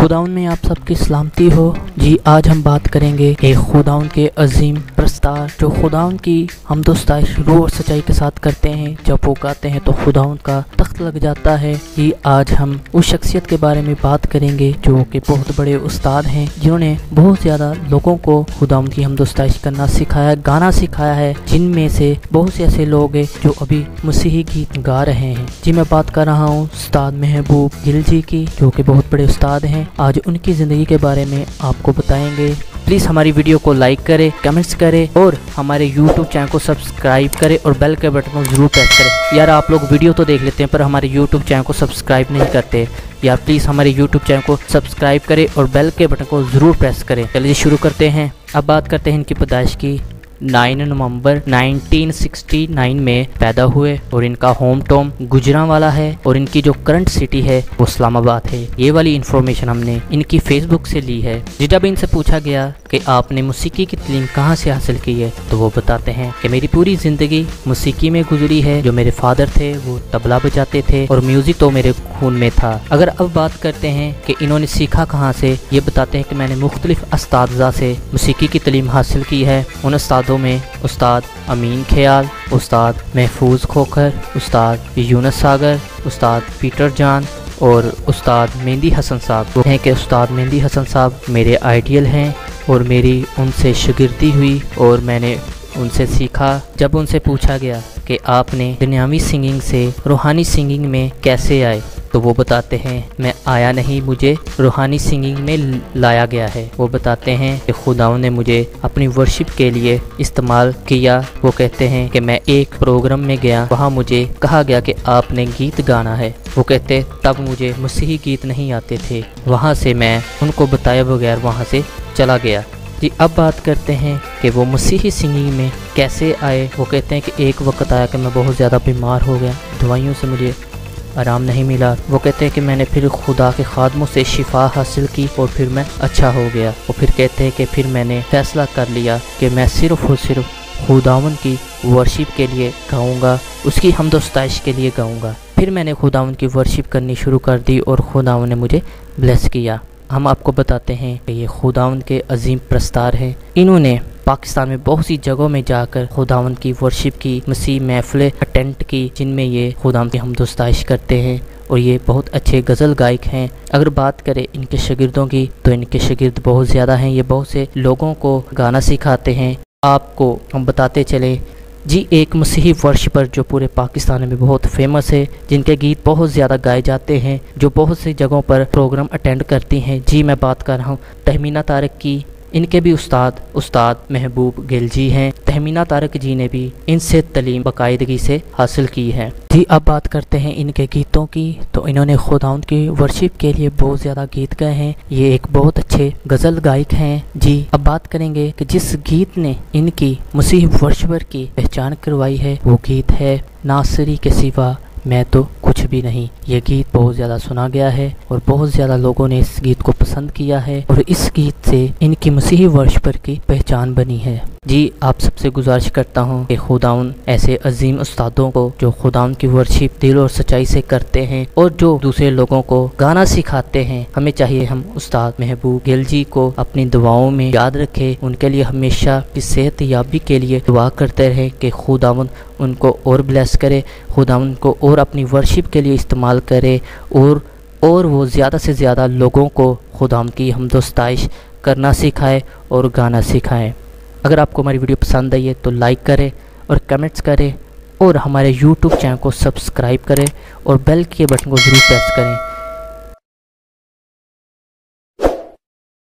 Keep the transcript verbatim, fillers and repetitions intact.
खुदाउन में आप सबकी सलामती हो। जी आज हम बात करेंगे एक खुदाउन के अजीम प्रस्तार जो खुदाउन की हमदोस्ताइश रूह और सच्चाई के साथ करते हैं। जब वो गाते हैं तो खुदाउन का तख्त लग जाता है। जी आज हम उस शख्सियत के बारे में बात करेंगे जो कि बहुत बड़े उस्ताद हैं, जिन्होंने बहुत ज़्यादा लोगों को खुदाउन की हमदोस्ताइश करना सिखाया, गाना सिखाया है। जिनमें से बहुत से ऐसे लोग हैं जो अभी मसीही गीत गा रहे हैं। जी मैं बात कर रहा हूँ उस्ताद महबूब गिल जी की, जो कि बहुत बड़े उस्ताद हैं। आज उनकी ज़िंदगी के बारे में आपको बताएंगे। प्लीज़ हमारी वीडियो को लाइक करें, कमेंट्स करें और हमारे यूट्यूब चैनल को सब्सक्राइब करें और बेल के बटन को ज़रूर प्रेस करें। यार आप लोग वीडियो तो देख लेते हैं पर हमारे यूट्यूब चैनल को सब्सक्राइब नहीं करते। यार प्लीज़ हमारे यूट्यूब चैनल को सब्सक्राइब करें और बेल के बटन को ज़रूर प्रेस करें। चलिए शुरू करते हैं। अब बात करते हैं इनकी पैदाइश की। नौ नवंबर उन्नीस सौ उनहत्तर में पैदा हुए और इनका होम टाउन गुजरांवाला है और इनकी जो करंट सिटी है वो इस्लामाबाद है। ये वाली इन्फॉर्मेशन हमने इनकी फेसबुक से ली है। जब इनसे पूछा गया कि आपने मौसीकी की तालीम कहाँ से हासिल की है तो वो बताते हैं कि मेरी पूरी ज़िंदगी मौसीकी में गुजरी है। जो मेरे फादर थे वो तबला बजाते थे और म्यूज़िक तो मेरे खून में था। अगर अब बात करते हैं कि इन्होंने सीखा कहाँ से, ये बताते हैं कि मैंने मुख्तलिफ उस्तादा से मौसीकी की तालीम हासिल की है। उन उस्तादों में उस्ताद अमीन ख्याल, उस्ताद महफूज खोखर, उस्ताद यूनुस सागर, उस्ताद पीटर जान और उस्ताद मेहंदी हसन साहब। वो हैं कि उस्ताद मेहंदी हसन साहब मेरे आइडियल हैं और मेरी उनसे शागिर्दी हुई और मैंने उनसे सीखा। जब उनसे पूछा गया कि आपने दुनियावी सिंगिंग से रूहानी सिंगिंग में कैसे आए तो वो बताते हैं मैं आया नहीं, मुझे रूहानी सिंगिंग में लाया गया है। वो बताते हैं कि खुदाओं ने मुझे अपनी वर्शिप के लिए इस्तेमाल किया। वो कहते हैं कि मैं एक प्रोग्राम में गया, वहाँ मुझे कहा गया कि आपने गीत गाना है। वो कहते तब मुझे मसीही गीत नहीं आते थे, वहाँ से मैं उनको बताए बगैर वहाँ से चला गया। जी अब बात करते हैं कि वो मसीही सिंगिंग में कैसे आए। वो कहते हैं कि एक वक्त आया कि मैं बहुत ज़्यादा बीमार हो गया, दवाइयों से मुझे आराम नहीं मिला। वो कहते हैं कि मैंने फिर खुदा के खादमों से शिफा हासिल की और फिर मैं अच्छा हो गया। और फिर कहते हैं कि फिर मैंने फैसला कर लिया कि मैं सिर्फ़ और सिर्फ खुदावन की वर्शिप के लिए गाऊंगा, उसकी हमदोस्ताइश के लिए गाऊंगा। फिर मैंने खुदावन की वर्शिप करनी शुरू कर दी और खुदावन ने मुझे ब्लेस किया। हम आपको बताते हैं कि ये खुदावन के अजीम प्रस्तार हैं। इन्होंने पाकिस्तान में बहुत सी जगहों में जाकर खुदावन की वर्शिप की, मसीह महफिलें अटेंड की, जिनमें ये खुदावन की हमदोस्ताइश करते हैं और ये बहुत अच्छे गज़ल गायक हैं। अगर बात करें इनके शागिर्दों की तो इनके शागिर्द बहुत ज़्यादा हैं। ये बहुत से लोगों को गाना सिखाते हैं। आपको हम बताते चले जी एक मसीही वर्शिपर जो पूरे पाकिस्तान में बहुत फेमस है, जिनके गीत बहुत ज़्यादा गाए जाते हैं, जो बहुत सी जगहों पर प्रोग्राम अटेंड करती हैं। जी मैं बात कर रहा हूँ तहमीना तारक की। इनके भी उस्ताद उस्ताद महबूब गिल जी हैं। तहमीना तारक जी ने भी इनसे तालीम बाकायदगी से हासिल की है। जी अब बात करते हैं इनके गीतों की। तो इन्होंने खुदाउन की वर्शिप के लिए बहुत ज़्यादा गीत गाए हैं। ये एक बहुत अच्छे गज़ल गायक हैं। जी अब बात करेंगे कि जिस गीत ने इनकी मसीह वर्शिपर की पहचान करवाई है वो गीत है नासरी के सिवा मैं तो कुछ भी नहीं। ये गीत बहुत ज़्यादा सुना गया है और बहुत ज़्यादा लोगों ने इस गीत को पसंद किया है और इस गीत से इनकी मसीही वर्शिपर की पहचान बनी है। जी आप सबसे गुजारिश करता हूँ कि खुदाउन ऐसे अजीम उस्तादों को जो खुदाउन की वर्शिप दिल और सच्चाई से करते हैं और जो दूसरे लोगों को गाना सिखाते हैं, हमें चाहिए हम उस्ताद महबूब गिल जी को अपनी दुआओं में याद रखें। उनके लिए हमेशा की सेहत याबी के लिए दुआ करते रहें कि खुदाउन उनको और ब्लेस करे, खुदाउन को और अपनी वर्शिप के लिए इस्तेमाल करे और और वो ज़्यादा से ज़्यादा लोगों को खुदाउन की हमदोस्ताइश करना सिखाए और गाना सिखाएं। अगर आपको हमारी वीडियो पसंद आई है तो लाइक करें और कमेंट्स करें और हमारे यूट्यूब चैनल को सब्सक्राइब करें और बेल के बटन को ज़रूर प्रेस करें